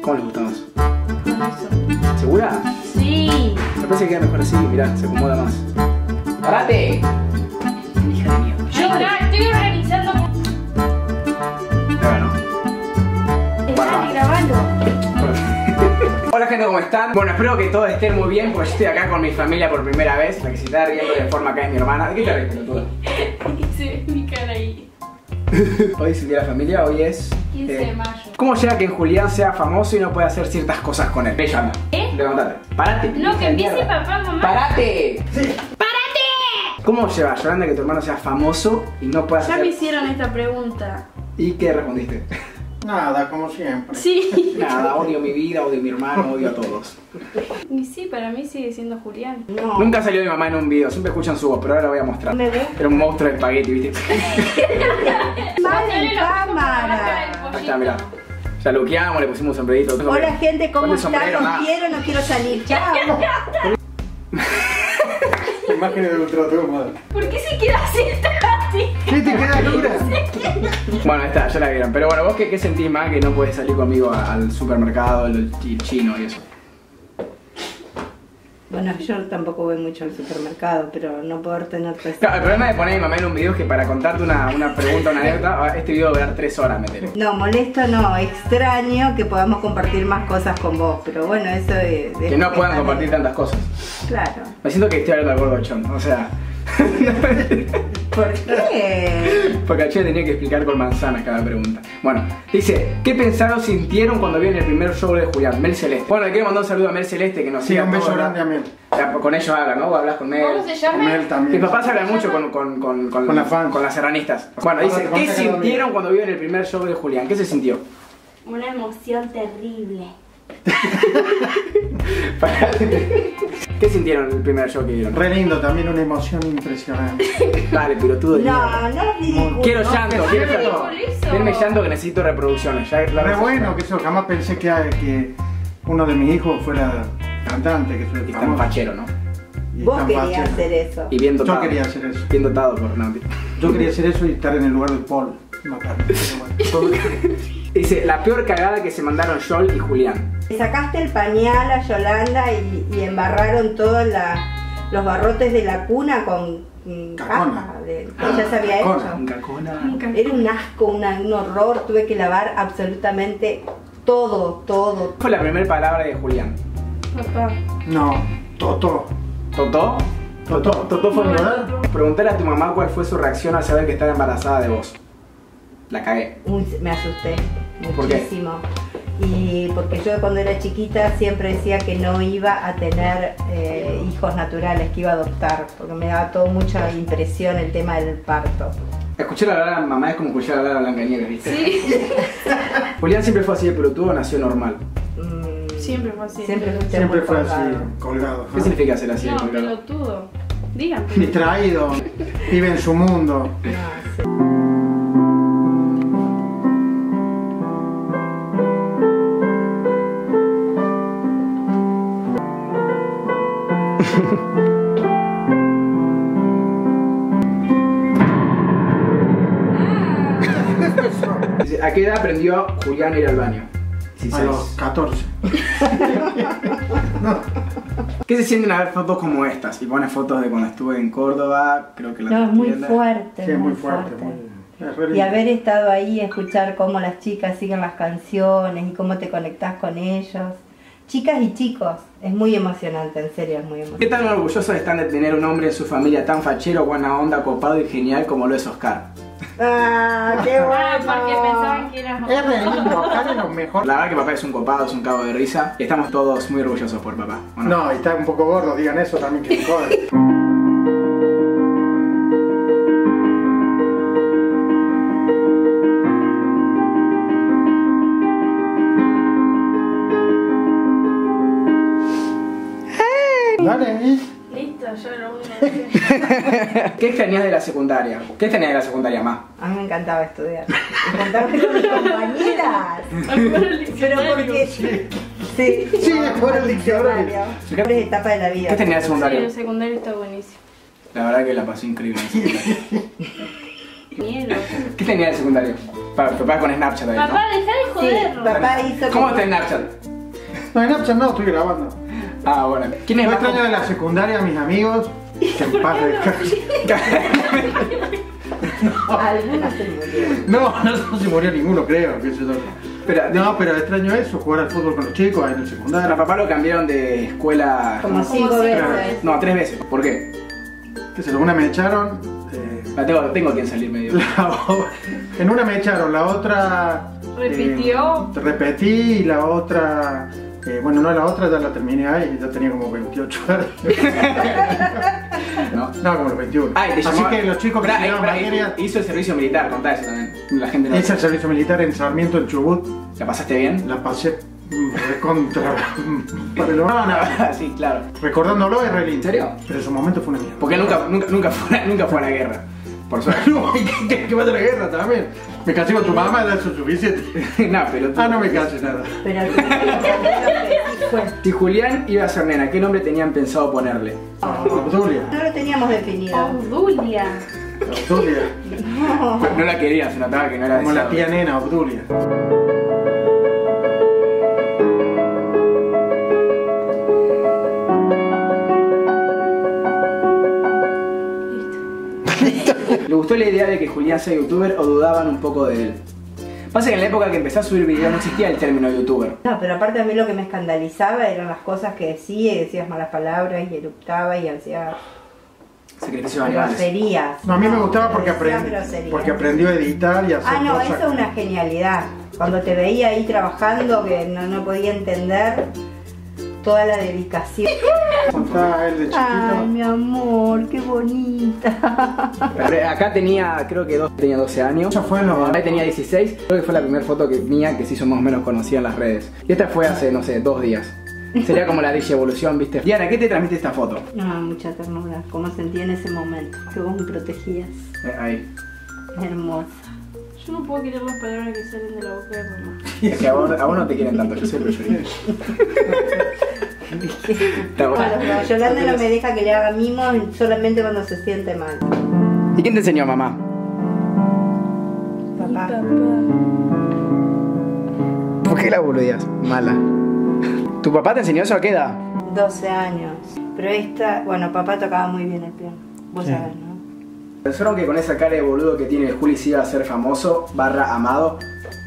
¿Cómo les gusta más? Con eso. ¿Segura? Sí. Me parece que queda mejor así, mirá, se acomoda más. ¡Parate! Hija de mierda. Yo estoy organizando. Claro, ¿no? Estás grabando. Hola gente, ¿cómo están? Bueno, espero que todos estén muy bien, porque yo estoy acá con mi familia por primera vez. La que se está riendo de forma acá es mi hermana. ¿De qué te ríes, pelotuda? Se ve mi cara ahí. Hoy es el día de la familia, hoy es... 15 de mayo. ¿Cómo llega que Julián sea famoso y no puede hacer ciertas cosas con él? Ve, anda. Levantate. Parate. No, que empiece papá, mamá. ¡Parate! ¡Parate! ¿Cómo lleva, Yolanda, que tu hermano sea famoso y no pueda hacer... Ya me hicieron esta pregunta. ¿Y qué respondiste? Nada, como siempre. Sí. Nada, odio mi vida, odio a mi hermano, odio a todos. Y sí, para mí sigue siendo Julián. No, Nunca salió mi mamá en un video, siempre escuchan su voz, pero ahora la voy a mostrar. me gusta. Era un monstruo de espagueti, ¿viste? Mal en cámara. Ahí está, mirá. Ya luqueamos, le pusimos un sombrerito. Hola gente, ¿cómo Ponle están? sombrero, nada. Los quiero, no quiero salir. Chao. Imágenes de ultratumba. ¿Por qué se queda así? ¿Qué te queda dura? Bueno, ahí está, ya la vieron. Pero bueno, ¿vos qué sentís más que no puedes salir conmigo al supermercado, al chino y eso? Bueno, yo tampoco voy mucho al supermercado, pero no poder tener presente. Claro, el problema de poner a mi mamá en un video es que para contarte una pregunta, una anécdota, este video va a durar 3 horas, meteré. No, molesto no, extraño que podamos compartir más cosas con vos, pero bueno, eso de Que no puedan compartir tantas cosas. Claro. Me siento que estoy hablando al gordo Chon, o sea... ¿Por qué? Porque a Che tenía que explicar con manzanas cada pregunta. Bueno, dice, ¿qué pensaron, sintieron cuando vieron el primer show de Julián? Mel Celeste. Bueno, le quiero mandar un saludo a Mel Celeste que nos Sí, sigue un beso todos, grande a Mel. Ya, con ellos hablan, ¿no? Vos hablas con Mel. ¿Cómo se llama? Con él también. Mis papás hablan mucho con la fans. con las serranistas. Bueno, dice, Ahora te ¿qué conté que no sintieron vi. cuando vieron el primer show de Julián? ¿Qué se sintió? Una emoción terrible. ¿Qué sintieron el primer show que vieron? Re lindo, también una emoción impresionante. Dale, pelotudo. No, no es ridículo. Quiero llanto, quiero no, llanto. por eso. Denme llanto que necesito reproducciones. Ya, la Re verdad- bueno que eso, jamás pensé que uno de mis hijos fuera cantante, que Y soy tan famoso. fachero, ¿no? Y Vos tan querías fachero. hacer eso. Y bien dotado. Yo quería hacer eso. Bien dotado por Nauti. Yo quería hacer eso y estar en el lugar de Paul y matarme. Pero bueno. Dice, la peor cagada que se mandaron Yol y Julián. Le sacaste el pañal a Yolanda y embarraron todos los barrotes de la cuna con Cacona. caja que ella se había Cacona. Un hecho. cacona. Era un asco, un horror. Tuve que lavar absolutamente todo. ¿Cuál fue la primera palabra de Julián? Papá. No, Toto. ¿Totó? Toto fue verdad. Preguntale a tu mamá cuál fue su reacción al saber que estaba embarazada de vos. La cagué. Me asusté ¿Por qué? muchísimo. Y porque yo cuando era chiquita siempre decía que no iba a tener hijos naturales, que iba a adoptar, porque me daba todo mucha impresión el tema del parto. Escuchar hablar a mamá es como escuchar hablar a Blancanieves, ¿viste? Sí. Julián siempre fue así de pelotudo o nació normal. Siempre fue así. Siempre fuiste Siempre muy fue así, colgado. colgado. ¿Qué significa ser así de No, colgado? pelotudo. Díganme. Distraído, vive en su mundo. No, sí. Dice, ¿a qué edad aprendió Julián a ir al baño? A 16. los 14. ¿Qué se sienten a ver fotos como estas? Y pone fotos de cuando estuve en Córdoba, creo que la No, es muy tienda. fuerte. Sí, es muy fuerte. Es re Y lindo. haber estado ahí, escuchar cómo las chicas siguen las canciones y cómo te conectás con ellos. Chicas y chicos, es muy emocionante, en serio, es muy ¿Qué emocionante. tan orgullosos están de tener un hombre en su familia tan fachero, buena onda, copado y genial como lo es Oscar? ¡Ah, qué bueno! Ah, porque pensaban que eras Es re lindo, Oscar es lo mejor. La verdad que papá es un copado, es un cabo de risa y estamos todos muy orgullosos por papá. ¿O no? No, y está un poco gordo, digan eso también que me jode. Dale, ¿eh? Listo, yo lo único que ¿Qué extrañas de la secundaria? ¿Qué extrañas de la secundaria más? A mí me encantaba estudiar. Me encantaba con mis compañeras. Pero porque... Sí, Sí, mejor el diccionario. Mejores etapas de la vida. ¿Qué tenías de Sí, secundaria? el secundario está buenísimo. La verdad que la pasé increíble en secundaria. Miedo. ¿Qué tenías de secundario? Papá con Snapchat ahí, Papá, ¿no? deja de Sí, joderlo. papá hizo ¿Cómo como- está Snapchat? No, en Snapchat no, estoy grabando. Ah, bueno. ¿Quién es Yo más extraño de la secundaria a mis amigos. Que en paz descansen. Algunos se murieron. No se murió ninguno, creo. Qué sé yo. Pero extraño eso, jugar al fútbol con los chicos en el A secundario. papá lo cambiaron de escuela... Como 5 veces. No, 3 veces. ¿Por qué? Que se una me echaron. Tengo quien salir medio. En una me echaron, la otra. ¿Repitió? Repetí y la otra. Bueno, no, la otra ya la terminé ahí, ya tenía como 28 años. ¿No? No, como los 21. Ay, te Así llamó... que los chicos que Pará, estudiaron materias. hizo el servicio militar, contá eso también. La gente no... Hice el servicio militar en Sarmiento, en Chubut. ¿La pasaste bien? La pasé recontra. No, Sí, claro. recordándolo es re lindo. ¿En serio? Pero en su momento fue una mierda. Porque nunca fue a la guerra. Por suerte. No, que vaya a la guerra también. Me casé con tu mamá, ya eso es suficiente. No, pero... No me casé nada. Pero al principio fue. Si Julián iba a ser nena, ¿qué nombre tenían pensado ponerle? Obdulia. No lo teníamos definido. Obdulia. Obdulia. No la querían, se notaba que no era Como la deseable. tía nena, Obdulia. ¿Le gustó la idea de que Julián sea youtuber o dudaban un poco de él? Pasa que en la época que empecé a subir videos no existía el término youtuber. No, pero aparte a mí lo que me escandalizaba eran las cosas que decía y decías malas palabras y eructaba y hacía Sacrificios animales. groserías. No, a mí me gustaba porque, Decía groserías. porque aprendió a editar y a hacer Ah, no, cosas. eso es una genialidad. Cuando te veía ahí trabajando que no podía entender toda la dedicación. Contaba él de chiquito. Ay, mi amor, qué bonita. Pero acá tenía, creo que tenía 12 años. Eso fue en los... Ahí tenía 16. Creo que fue la primera foto mía que se hizo más o menos conocida en las redes. Y esta fue hace, no sé, 2 días. Sería como la evolución, ¿viste? Diana, ¿qué te transmite esta foto? No, mucha ternura, como sentí en ese momento, que vos me protegías. Ahí. Hermosa. Yo no puedo querer las palabras que salen de la boca de mamá. Es que a vos no te quieren tanto, yo soy preferido. Está bueno. Bueno, Yolanda no me deja que le haga mimos solamente cuando se siente mal. ¿Y quién te enseñó, mamá? Papá. ¿Por qué la boludías? Mala. ¿Tu papá te enseñó eso a qué edad? 12 años. Pero esta, bueno, papá tocaba muy bien el piano. Vos Sí. sabés, ¿no? ¿Pensaron que con esa cara de boludo que tiene el Juli se iba a ser famoso, amado?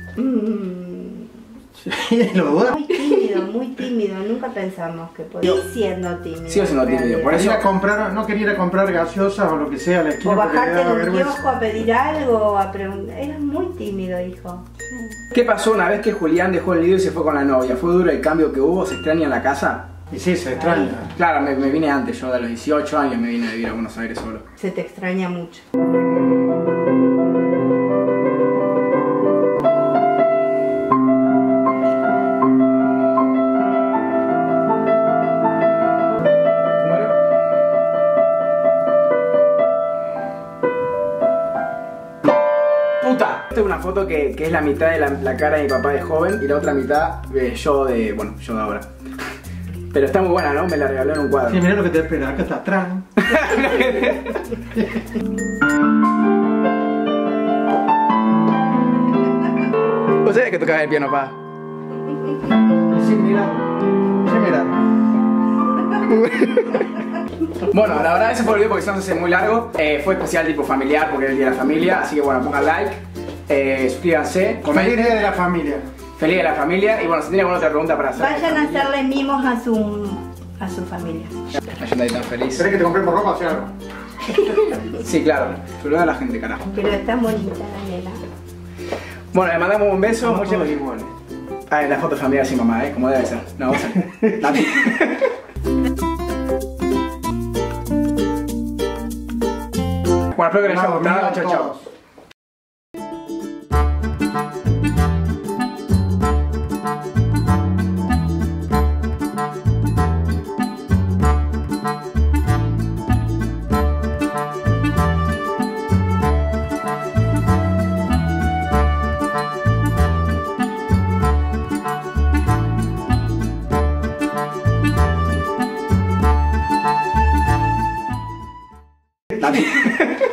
Sí, lo dudas. Muy tímido. Nunca pensamos que podía. Sigo siendo tímido. Sigo siendo tímido, en por realidad. eso- No quería ir a comprar gaseosas o lo que sea a la esquina O porque le bajarte daba en un vergüenza. kiosco a pedir algo, a preguntar. Eras muy tímido, hijo. ¿Qué pasó una vez que Julián dejó el nido y se fue con la novia? ¿Fue duro el cambio que hubo? ¿Se extraña en la casa? Y sí, se extraña. Claro, me vine antes, yo de los 18 años me vine a vivir a Buenos Aires solo. Se te extraña mucho. ¿Cómo era? ¡Puta! Esta es una foto que es la mitad de la cara de mi papá de joven y la otra mitad yo de ahora. Pero está muy buena, ¿no? Me la regaló en un cuadro. Sí, mirá lo que te espera. Acá está Tran. ¿Vos sabés que tocaba el piano, pa? Sí, mira. Sí, mira. Bueno, la verdad ese fue el video porque se nos hace muy largo. Fue especial tipo familiar porque era el día de la familia. Así que bueno, pongan like, suscríbanse, Feliz comenten. día de la familia. Feliz de la familia. Y bueno, si tienen alguna otra pregunta para hacer. Vayan a hacerle mimos a su familia. Ayúdate tan feliz. ¿Querés que te compremos ropa o sea algo? Sí, claro. Saluda a la gente, carajo. Pero está bonita la nena. Bueno, le mandamos un beso. Somos Muchas todos iguales. Ah, la foto familiar sin mamá, como debe ser. No, vamos a... Nati. Bueno, espero que les haya Nada, gustado. amigos, Chao, chao. todos. Nati.